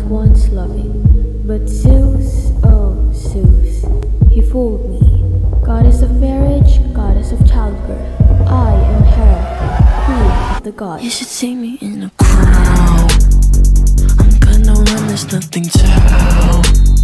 once loving, but Zeus, oh Zeus, he fooled me. Goddess of marriage, goddess of childbirth, I am Hera, queen of the gods. You should see me in a crowd. I'm gonna run, there's nothing to help.